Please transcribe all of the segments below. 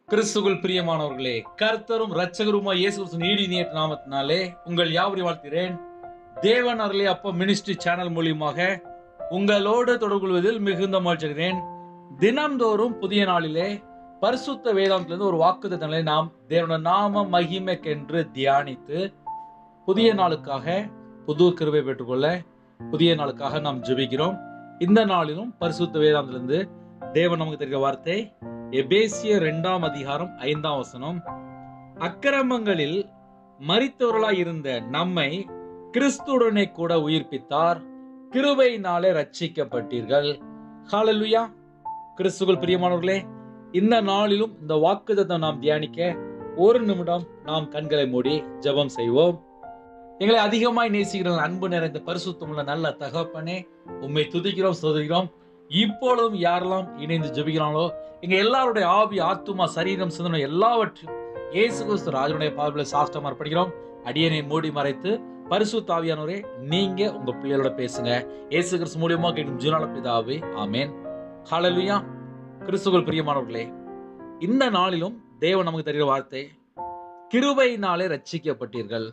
கிறிஸ்துவுக்குள் பிரியமானவர்களே, கர்த்தரும் இரட்சகருமாய் இயேசு கிறிஸ்துவின் நீடிய நாமத்தினாலே உங்கள் யாவரையும் வாழ்த்துகிறேன். தேவன் அருளிய அப்பம் மினிஸ்ட்ரி சேனல் மூலியமாக உங்களோடு தொடர்பு கொள்வதில் மிகுந்த மகிழ்ச்சிகிறேன். தினம்தோறும் புதிய நாளிலே பரிசுத்த வேதாந்தத்திலிருந்து ஒரு வாக்குத்தத்தங்களை நாம் தேவனுடைய நாம மகிமைக்கென்று தியானித்து புதிய நாளுக்காக புது கிருபை பெற்றுக்கொள்ள புதிய நாளுக்காக நாம் ஜெபிக்கிறோம். இந்த நாளிலும் பரிசுத்த வேதாந்தத்திலிருந்து தேவன் நமக்கு தெரிகிற வார்த்தை எபேசியர் 2 அதிகாரம் 5 வசனம். அக்கிரமங்களில் மரித்தவர்களாய் இருந்த நம்மை கிறிஸ்துவுடனே கூட உயிர்ப்பித்தார், கிருபையினாலே ரட்சிக்கப்பட்டீர்கள். ஹல்லேலூயா. கிறிஸ்துவுக்குள் பிரியமானவர்களே, இந்த நாளிலும் இந்த வாக்குத்தத்தத்தை நாம் தியானிக்க ஒரு நிமிடம் நாம் கண்களை மூடி ஜெபம் செய்வோம். எங்களை அதிகமாய் நேசிக்கிற அன்பு நிறைந்த பரிசுத்தமுள்ள நல்ல தகப்பனே, உம்மை துதிக்கிறோம், ஸ்தோத்திரிக்கிறோம். இப்பொழுதும் யாரெல்லாம் இணைந்து ஜெபிக்கிறாங்களோ எங்க எல்லாருடைய ஆவி, ஆத்துமா, சரீரம், சிந்தனை எல்லாவற்றையும் இயேசு கிறிஸ்து ராஜனுடைய பார்வையில சாஷ்டமா அர்ப்பணிக்கிறோம். அடியனை மூடி மறைத்து பரிசுத்த ஆவியானவரே, நீங்க உங்க பிள்ளைகளோட பேசுங்க. இயேசு கிறிஸ்து மூலியமா கேட்கும் ஜீவனுள்ள பிதாவே, ஆமென். ஹல்லேலூயா. கிறிஸ்துவுக்குள் பிரியமானவர்களே, இந்த நாளிலும் தேவன் நமக்கு தருகிற வார்த்தை, கிருபையினாலே ரட்சிக்கப்பட்டீர்கள்.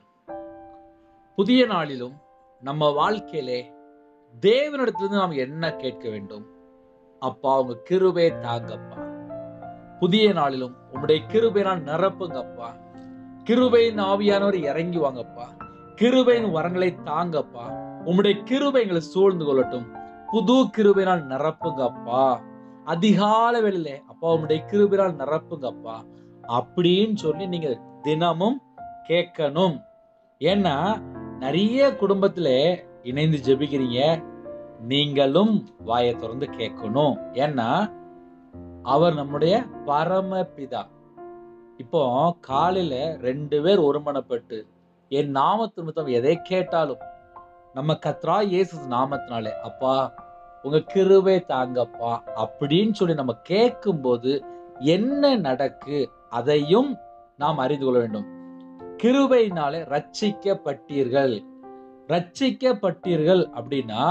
புதிய நாளிலும் நம்ம வாழ்க்கையிலே தேவனிடத்திலிருந்து நாம் என்ன கேட்க வேண்டும்? அப்பா, உங்க கிருபை தாங்கப்பா. புதிய நாளிலும் உங்களுடைய கிருபையினால் நிரப்புங்கப்பா. கிருபையின் ஆவியானவர் இறங்கி வாங்கப்பா. கிருபையின் வரங்களை தாங்கப்பா. உங்களுடைய கிருபை எங்களை சூழ்ந்து கொள்ளட்டும். புது கிருபையினால் நிரப்புங்கப்பா. அதிகால வேளையிலே அப்பா உங்களுடைய கிருபையினால் நிரப்புங்கப்பா அப்படின்னு சொல்லி நீங்க தினமும் கேட்கணும். ஏன்னா நிறைய குடும்பத்துல இணைந்து ஜெபிக்கிறீங்க, நீங்களும் வாயை திறந்து கேட்கணும். ஏன்னா அவர் நம்முடைய பரமபிதா. இப்போ காலையில 2 பேர் ஒருமனப்பட்டு என் நாமத்து நிமித்தம் எதை கேட்டாலும் நம்ம கர்த்தராகிய இயேசு நாமத்தினாலே, அப்பா உங்க கிருபை தாங்கப்பா அப்படின்னு சொல்லி நம்ம கேட்கும் போது என்ன நடக்கு அதையும் நாம் அறிந்து கொள்ள வேண்டும். கிருபையினாலே ரட்சிக்கப்பட்டீர்கள். ரட்சிக்கப்பட்டீர்கள் அப்படின்னா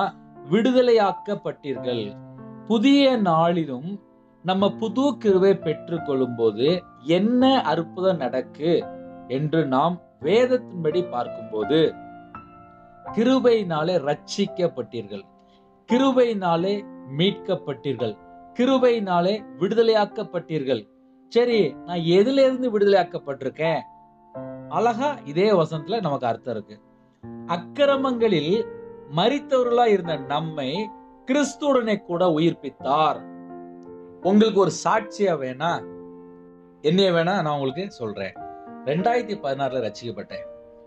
விடுதலையாக்கப்பட்டீர்கள். புதிய நாளிலும் நம்ம புது கிருபை பெற்றுக் கொள்ளும் போது என்ன அற்புதம் நடக்கு என்று நாம் வேதத்தின்படி பார்க்கும்போது, கிருபையினாலே ரட்சிக்கப்பட்டீர்கள், கிருபையினாலே மீட்கப்பட்டீர்கள், கிருபையினாலே விடுதலையாக்கப்பட்டீர்கள். சரி, நான் எதுல இருந்து விடுதலையாக்கப்பட்டிருக்கேன்? அழகா இதே வசனத்துல நமக்கு அர்த்தம் இருக்கு. அக்கிரமங்களில் மரித்தவர்களா இருந்த நம்மை கிறிஸ்துவுடனே கூட உயிர்ப்பித்தார். உங்களுக்கு ஒரு சாட்சியா வேணா, என்னைய வேணா நான் உங்களுக்கு சொல்றேன். 2016 ரட்சிக்கப்பட்டேன்.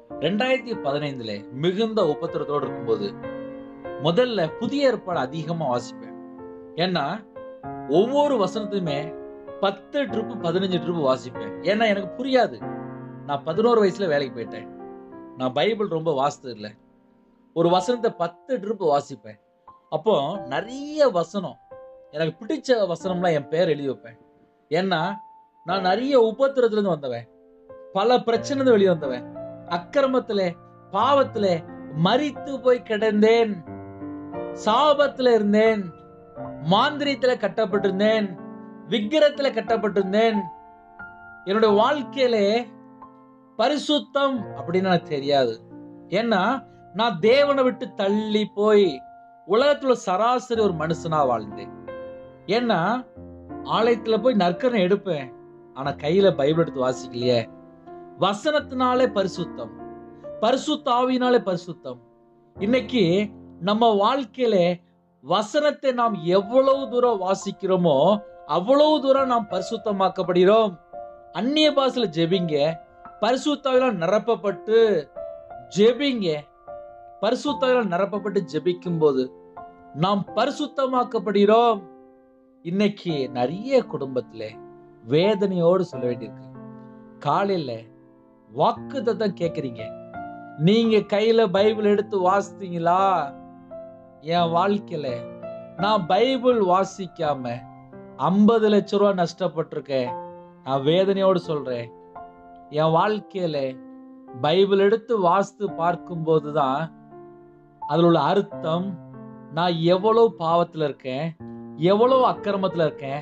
2015 மிகுந்த உபத்திரத்தோடு இருக்கும்போது முதல்ல புதிய ஏற்பாடு அதிகமா வாசிப்பேன். ஏன்னா ஒவ்வொரு வசனத்தையுமே 10 ட்ரிப் 15 ட்ரிப் வாசிப்பேன். ஏன்னா எனக்கு புரியாது. நான் 11 வயசுல வேலைக்கு போயிட்டேன். நான் பைபிள் ரொம்ப வாசித்தது இல்லை. ஒரு வசனத்தை 10 ட்ரிப் வாசிப்பேன். அப்போ நிறைய வசனம், எனக்கு பிடிச்ச வசனம்லாம் என் பேர் எழுதி வைப்பேன். ஏன்னா நான் நிறைய உபத்திரத்துல இருந்து வந்தவன், பல பிரச்சனை வெளியே வந்தவன், அக்கிரமத்திலே பாவத்திலே மரித்து போய் கிடந்தேன், சாபத்துல இருந்தேன், மாந்திரியத்துல கட்டப்பட்டிருந்தேன், விக்கிரத்துல கட்டப்பட்டிருந்தேன். என்னுடைய வாழ்க்கையிலே பரிசுத்தம் அப்படின்னு எனக்கு தெரியாது. ஏன்னா நான் தேவனை விட்டு தள்ளி போய் உலகத்துல சராசரி ஒரு மனுஷனா வாழ்ந்தேன். ஏன்னா ஆலயத்துல போய் நற்கரணை எடுப்பேன், ஆனா கையில பைபிள் எடுத்து வாசிக்கலையே. வசனத்தினாலே பரிசுத்தம், பரிசுத்த ஆவியினாலே பரிசுத்தம். இன்னைக்கு நம்ம வாழ்க்கையில வசனத்தை நாம் எவ்வளவு தூரம் வாசிக்கிறோமோ அவ்வளவு தூரம் நாம் பரிசுத்தமாக்கப்படுகிறோம். அந்நிய பாஷையில ஜெபிங்க, பரிசுத்த ஆவியால் நிரப்பப்பட்டு ஜெபிங்க. பரிசுத்த ஆவியால் நிரப்பப்பட்டு ஜெபிக்கும் போது நாம் பரிசுத்தமாக்கப்படுகிறோம். இன்னைக்கு நிறைய குடும்பத்துல வேதனையோடு சொல்ல வேண்டியிருக்கு. காலையில வாக்குத்தத்தம் கேக்குறீங்க, நீங்க கையில பைபிள் எடுத்து வாசித்தீங்களா? என் வாழ்க்கையில நான் பைபிள் வாசிக்காம 50 லட்சம் ரூபாய் நஷ்டப்பட்டிருக்கேன். நான் வேதனையோடு சொல்றேன். என் வாழ்க்கையில பைபிள் எடுத்து வாசித்து பார்க்கும் போதுதான் அதுல உள்ள அர்த்தம், நான் எவ்வளவு பாவத்துல இருக்கேன், எவ்வளவு அக்கிரமத்துல இருக்கேன்,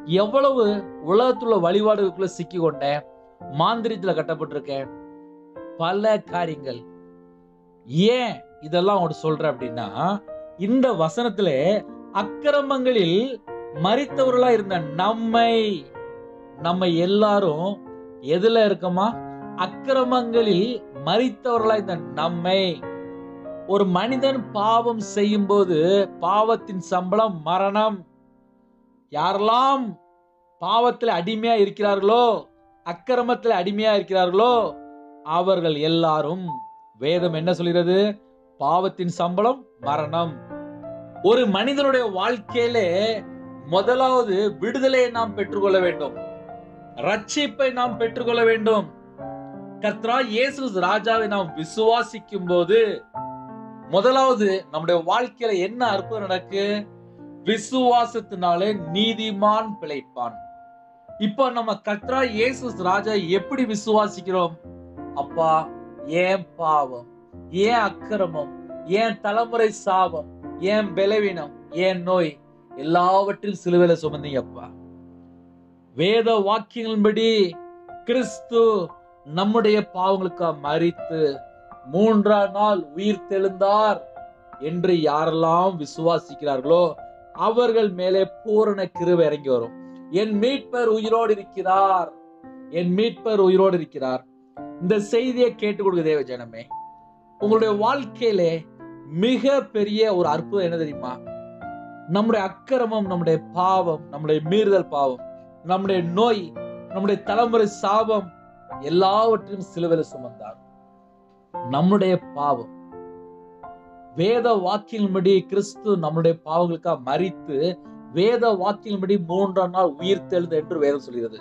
எவ்வளவு உலகத்துள்ள வழிபாடுகளுக்குள்ள சிக்கி கொண்டேன், மாந்திரியத்துல கட்டப்பட்டிருக்கேன், பல காரியங்கள். ஏன் இதெல்லாம் அவன் சொல்ற அப்படின்னா, இந்த வசனத்துல அக்கிரமங்களில் மரித்தவர்களா இருந்த நம்ம எல்லாரும் எதுல இருக்கோமா? அக்கிரமங்களில் மரித்தவர்களா இருந்த நம்மை. ஒரு மனிதன் பாவம் செய்யும் போது பாவத்தின் சம்பளம் மரணம். யாரெல்லாம் பாவத்தில் அடிமையா இருக்கிறார்களோ, அக்கிரமத்தில் அடிமையா இருக்கிறார்களோ, அவர்கள் எல்லாரும், வேதம் என்ன சொல்கிறது? பாவத்தின் சம்பளம் மரணம். ஒரு மனிதனுடைய வாழ்க்கையிலே முதலாவது விடுதலையை நாம் பெற்றுக்கொள்ள வேண்டும், ரட்சிப்பை நாம் பெற்றுக்கொள்ள வேண்டும். கர்த்தராகிய இயேசு ராஜாவை நாம் விசுவாசிக்கும் போது முதலாவது நம்முடைய வாழ்க்கையில என்ன அற்புதம் நடக்கு? விசுவாசத்தினாலே நீதிமான் பிழைப்பான். இப்ப நம்ம கர்த்தராகிய இயேசு ராஜா எப்படி விசுவாசிக்கிறோம்? அப்பா, ஏன் பாவம், ஏன் அக்கிரமம், ஏன் தலைமுறை சாபம், ஏன் பலவீனம், ஏன் நோய் எல்லாவற்றிலும் சிலுவையில சுமந்தீங்கப்பா. வேத வாக்கியங்களின்படி கிறிஸ்து நம்முடைய பாவங்களுக்காக மரித்து 3ஆம் நாள் உயிர் தெழுந்தார் என்று யாரெல்லாம் விசுவாசிக்கிறார்களோ அவர்கள் மேலே பூரண கிருபை இறங்கி வரும். என் மீட்பர் உயிரோடு இருக்கிறார், என் மீட்பர் உயிரோடு இருக்கிறார். இந்த செய்தியை கேட்டுக் கொடுக்க தேவ ஜனமே, உங்களுடைய வாழ்க்கையிலே மிக பெரிய ஒரு அற்புதம் என்ன தெரியுமா? நம்முடைய அக்கிரமம், நம்முடைய பாவம், நம்முடைய மீறுதல் பாவம், நம்முடைய நோய், நம்முடைய தலைமுறை சாபம் எல்லாவற்றையும் சிலுவையில் சுமந்தார். நம்முடைய பாவம், வேத வாக்கியங்களின்படி கிறிஸ்து நம்முடைய பாவங்களுக்காக மரித்து வேத வாக்கியங்களின்படி 3ஆம் நாள் உயிர் தெழுந்த என்று வேதம் சொல்கிறது.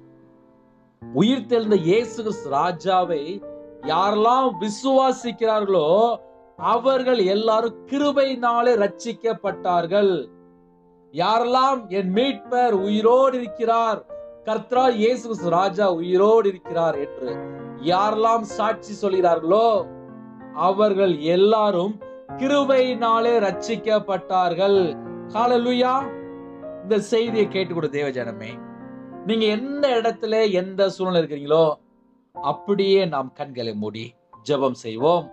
உயிர் தெழுந்த இயேசு கிறிஸ்து ராஜாவை யாரெல்லாம் விசுவாசிக்கிறார்களோ அவர்கள் எல்லாரும் கிருபையினாலே ரட்சிக்கப்பட்டார்கள். யாரெல்லாம் என் மீட்பர் உயிரோடு இருக்கிறார், கர்த்தராகிய இயேசு கிறிஸ்து ராஜா உயிரோடு இருக்கிறார் என்று யாரெல்லாம் சாட்சி சொல்கிறார்களோ அவர்கள் எல்லாரும் கிருபையினாலே ரட்சிக்கப்பட்டார்கள். ஹல்லேலூயா. இந்த செய்தியை கேட்டுக்கொடு தேவ ஜனமே, நீங்க எந்த இடத்துல எந்த சூழ்நிலை இருக்கிறீங்களோ அப்படியே நாம் கண்களை மூடி ஜெபம் செய்வோம்.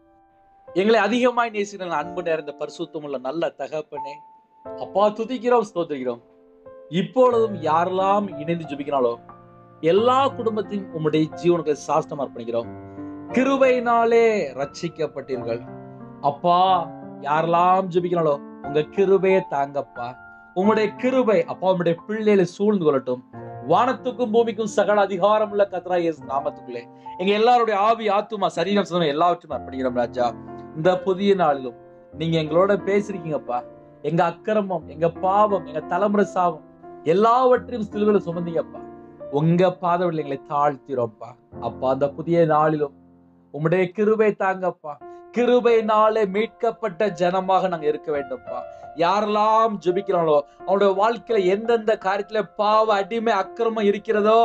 எங்களை அதிகமாய் நேசிக்கிற அன்பு நிறைந்த பரிசுத்தம் உள்ள நல்ல தகப்பனே, அப்பா துதிக்கிறோம், ஸ்தோத்திரிக்கிறோம். இப்பொழுதும் யாரெல்லாம் இணைந்து ஜெபிக்கிறாங்களோ எல்லா குடும்பத்தையும் உம்முடைய ஜீவனுக்கு சாஸ்திரம் அர்ப்பணிக்கிறோம். கிருபையினாலே ரட்சிக்கப்பட்டீர்கள் அப்பா. யாரெல்லாம் ஜெபிக்கிறாங்களோ உங்க கிருபையை தாங்கப்பா. உம்முடைய கிருபை அப்பா உம்முடைய பிள்ளைகளை சூழ்ந்து கொள்ளட்டும். வானத்துக்கும் பூமிக்கும் சகல அதிகாரம் உள்ள கர்த்தராகிய இயேசு நாமத்துக்குள்ளே எங்க எல்லாருடைய ஆவி, ஆத்துமா, சரீரம், சிந்தனை எல்லாவற்றையும் அர்ப்பணிக்கிறோம் ராஜா. இந்த புதிய நாளிலும் நீங்க எங்களோட பேசிருக்கீங்கப்பா. எங்க அக்கிரமம், எங்க பாவம், எங்க தலைமுறை சாபம் எல்லாவற்றையும் சிலுவையில சுமந்தீங்கப்பா. உங்க பாதவில் எங்களை தாழ்த்திரோம்ப்பா. அப்பா அந்த புதிய நாளிலும் உம்முடைய கிருபை தாங்கப்பா. கிருபையினாலே மீட்கப்பட்ட ஜனமாக நாங்க இருக்க வேண்டும்ப்பா. யாரெல்லாம் ஜெபிக்கிறாங்களோ அவனுடைய வாழ்க்கையில எந்தெந்த காரியத்துல பாவ அடிமை அக்கிரமம் இருக்கிறதோ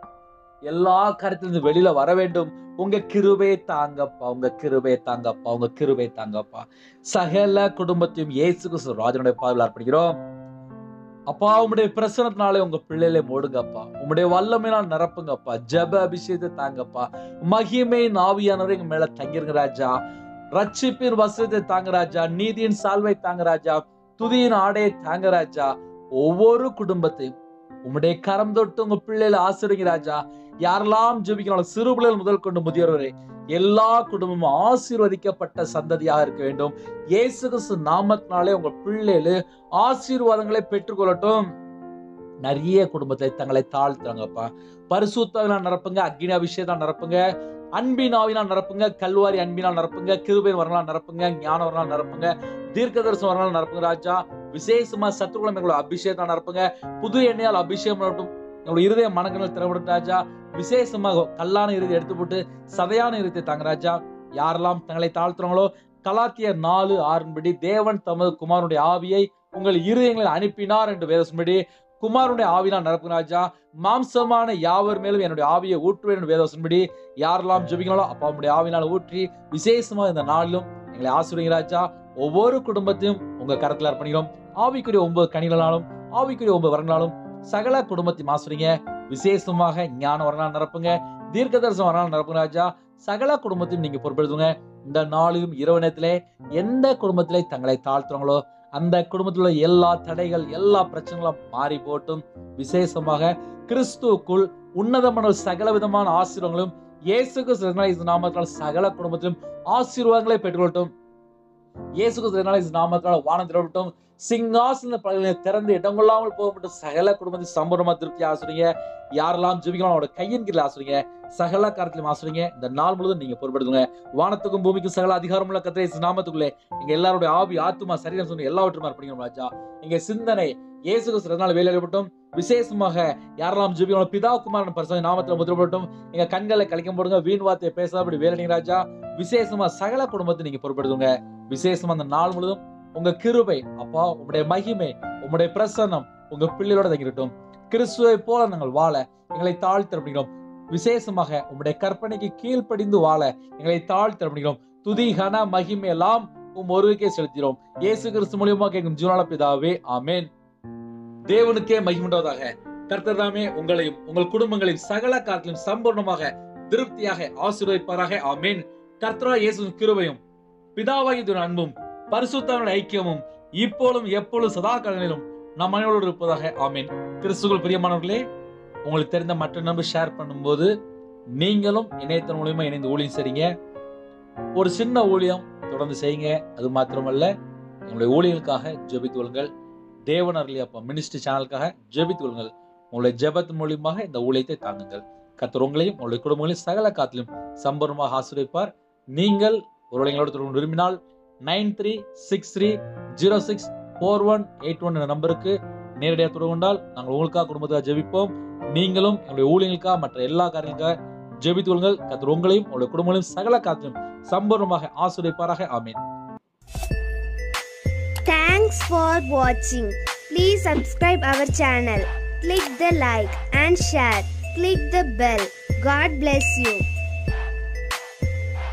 எல்லா காரியத்திலிருந்து வெளியில வர வேண்டும். உங்க கிருபையை தாங்கப்பா, உங்க கிருபையை தாங்கப்பா, உங்க கிருபையை தாங்கப்பா. சகல குடும்பத்தையும் இயேசு கிறிஸ்து ராஜனுடைய பாதத்தில் அர்ப்பணிக்கிறோம். அப்பா உம்முடைய பிரசனத்தினாலே உங்க பிள்ளைகளை மூடுங்கப்பா. உம்முடைய வல்லமையினால் நிரப்புங்கப்பா. ஜெப அபிஷேகத்தை தாங்கப்பா. மகிமையின் ஆவியானவரை எங்க மேல தங்கிருங்க ராஜா. ரட்சிப்பின் வசனத்தை தாங்க ராஜா. நீதியின் சால்வை தாங்க ராஜா. துதியின் ஆடையை தாங்க ராஜா. ஒவ்வொரு குடும்பத்தையும் உம்முடைய கரம் தொட்டு உங்க பிள்ளைகளை ஆசீர்வதிங்க ராஜா. யாரெல்லாம் ஜெபிக்கிறாங்களோ சிறு பிள்ளைகள் முதல் கொண்டு முதியோர் வரை எல்லா குடும்பமும் ஆசீர்வதிக்கப்பட்ட சந்ததியாக இருக்க வேண்டும். இயேசு கிறிஸ்து நாமத்தினாலே உங்க பிள்ளைகள் ஆசீர்வாதங்களை பெற்றுக்கொள்ளட்டும். நிறைய குடும்பத்தை தங்களை தாழ்த்துறாங்கப்பா. பரிசுத்தாவினால் நிரப்புங்க, அக்னி அபிஷேகம் நிரப்புங்க, அன்பின் ஆவினால் நிரப்புங்க, கல்வாரி அன்பினால் நிரப்புங்க, கிருபை வரலால் நிரப்புங்க, ஞான வரலால் நிரப்புங்க, தீர்க்க தரிசனம் வரலால் நிரப்புங்க ராஜா. விசேஷமா சத்துருக்குளம் எங்களோட அபிஷேகம் நிரப்புங்க. புது எண்ணெயால் அபிஷேகம் பண்ணட்டும். எங்களோட இருதய மனங்கள் திறப்படும் ராஜா. விசேஷமாக கல்லான இறுதி எடுத்து போட்டு சதையான இறுதியை தாங்க ராஜா. யாரெல்லாம் தங்களை தாழ்த்துறாங்களோ கலாத்தியர் 4:6 தேவன் தமது குமாரனுடைய ஆவியை உங்கள் இருதயங்களில் அனுப்பினார் என்று வேதத்தின்படி குமாரனுடைய ஆவினால் நிரப்புங்க ராஜா. மாம்சமான யாவர் மேலும் என்னுடைய ஆவியை ஊற்றுவேன் என்று வேதத்தின்படி யாரெல்லாம் ஜெபிக்கிறாங்களோ அப்பா உம்முடைய ஆவினால் ஊற்றி விசேஷமா இந்த நாளிலும் எங்களை ஆசீர்வதிங்க ராஜா. ஒவ்வொரு குடும்பத்தையும் உங்க கரத்தில் அர்ப்பணிக்கிறோம். ஆவிக்குரிய 9 கனிகளாலும் ஆவிக்குரிய 9 வரங்களாலும் சகல குடும்பத்தையும் ஆசிரியங்க. விசேஷமாக ஞான வரனால் நிரப்புங்க, தீர்க்க தரிசனம் வரனால் நிரப்புங்க ராஜா. சகல குடும்பத்தையும் நீங்க பொறுப்பெடுத்துங்க. இந்த நாளையும் இரவு நேரத்திலே எந்த குடும்பத்திலே தங்களை தாழ்த்துறாங்களோ அந்த குடும்பத்தில் உள்ள எல்லா தடைகள், எல்லா பிரச்சனைகளும் மாறி போட்டும். விசேஷமாக கிறிஸ்துவுக்குள் உன்னதமான சகல விதமான ஆசீர்வாதங்களும் இயேசு கிறிஸ்து நாமத்தால் சகல குடும்பத்திலும் ஆசீர்வாதங்களை பெற்றுக்கொள்ளட்டும். இயேசு கிறிஸ்து நாமத்தால் வானம் திறக்கட்டும். சிங்காசன பலகைகளை திறந்து இடங்கொள்ளாமல் போகப்பட்டு சகல குடும்பத்தையும் சம்பூர்ணமா திருப்தி ஆசிரியங்க. யாரெல்லாம் ஜெபிக்கலாம் அவரோட கையின் கீழ் ஆசிரியங்க. சகல காரியத்திலும் ஆசிரியங்க. இந்த நாள் முழுவதும் நீங்க பொறுப்படுத்துங்க. வானத்துக்கும் பூமிக்கும் சகல அதிகாரமுள்ள கர்த்தர் இயேசு நாமத்துக்குள்ளே எங்க எல்லாருடைய ஆவி, ஆத்துமா, சரீரம் சொன்ன எல்லாவற்றும் அர்ப்பணிக்கணும் ராஜா. எங்க சிந்தனை இயேசு கிறிஸ்து வேலையிடப்பட்டும். விசேஷமாக யாரெல்லாம் ஜெபிக்கலாம் பிதா குமாரன் பரிசுத்த நாமத்தில் முத்திரப்பட்டும். எங்க கண்களை கலைக்க போடுங்க. வீண் வார்த்தையை பேசாதபடி வேலை ராஜா. விசேஷமா சகல குடும்பத்தை நீங்க பொறுப்படுத்துங்க. விசேஷமா அந்த நாள் முழுவதும் உங்க கிருபை அப்பா, உங்களுடைய மகிமை, உங்களுடைய பிரசன்னம் உங்க பிள்ளைகளோட தங்கிட்டோம். கிறிஸ்துவை போல நாங்கள் வாழ எங்களை தாழ்த்திறப்படுகிறோம். விசேஷமாக உங்களுடைய கற்பனைக்கு கீழ்ப்படிந்து வாழ எங்களை தாழ்த்திறப்படுகிறோம். துதி, கன, மகிமை எல்லாம் ஒருவருக்கே செலுத்துகிறோம். இயேசு கிறிஸ்து மூலியமா கேட்கும் ஜீவனான பிதாவே, ஆமென். தேவனுக்கே மகிமையுண்டாவதாக. கர்த்தர் தாமே உங்களையும் உங்கள் குடும்பங்களையும் சகல காரியத்திலும் சம்பூர்ணமாக திருப்தியாக ஆசீர்வதிப்பாராக, ஆமென். கர்த்தராகிய இயேசுவின் கிருபையும் பிதாவாகிய அன்பும் பரிசுத்தவான்களுடைய ஐக்கியமும் இப்பொழுதும் எப்பொழுதும் சதா காலங்களிலும் நம் அனைவரோடு இருப்பதாக, ஆமென். கிறிஸ்துவுக்குள் பிரியமானவர்களே, உங்களுக்கு தெரிந்த மற்ற நம்பர் ஷேர் பண்ணும்போது நீங்களும் இணையத்தின் மூலியமா இணைந்து ஊழியம் செய்றீங்க. ஒரு சின்ன ஊழியம் தொடர்ந்து செய்யுங்க. அது மாத்திரமல்ல, உங்களுடைய ஊழியர்களுக்காக ஜெபித்து கொள்ளுங்கள். தேவன் அருளிய அப்பம் மினிஸ்ட்ரி சேனலுக்காக ஜெபித்து கொள்ளுங்கள். உங்களுடைய ஜெபத்தின் மூலியமாக இந்த ஊழியத்தை தாங்குங்கள். கர்த்தர் உங்களையும் உங்களுடைய குடும்பங்களையும் சகல காத்திலும் சம்பூர்ணமாக ஆசீர்வதிப்பார். நீங்கள் ஒரு எங்களோடு தொடர்பு விரும்பினால் 9363064181 என்ற நம்பருக்கு நேரடியாக தொடர்பு கொண்டால் நாங்கள் உங்களுக்காக குடும்பத்துக்காக ஜெபிப்போம். நீங்களும் எங்களுடைய ஊழியர்களுக்காக மற்ற எல்லா காரியங்களுக்காக ஜெபித்து கொள்ளுங்கள். கர்த்தர் உங்களையும் உங்களுடைய குடும்பங்களையும் சகல காத்திலும் சம்பூர்ணமாக ஆசீர்வதிப்பாராக, ஆமென். Thanks for watching. Please subscribe our channel. Click the like and share. Click the bell. God bless you.